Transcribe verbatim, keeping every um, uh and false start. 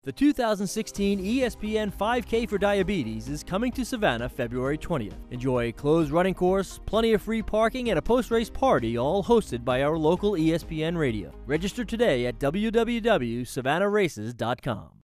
The two thousand sixteen E S P N five K for Diabetes is coming to Savannah February twentieth. Enjoy a closed running course, plenty of free parking, and a post-race party, all hosted by our local E S P N radio. Register today at w w w dot savannah races dot com.